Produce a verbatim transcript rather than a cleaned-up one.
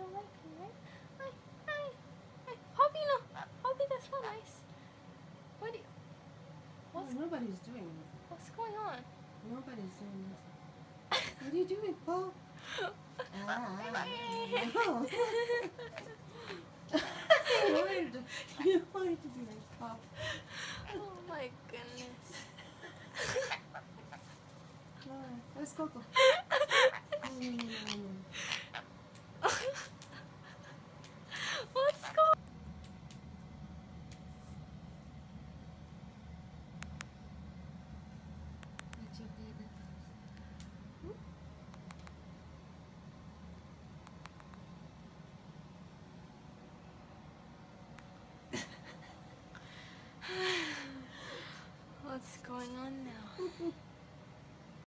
don't like him, right? Hi, hi, hi. Hobby, no. Hobby, that's not nice. What do you... What's, no, nobody's doing it. what's going on? Nobody's doing this. What are you doing, Paul? Ah, no. you wanted to, you wanted to be like Paul. Oh my goodness. Alright, let's go. Mm.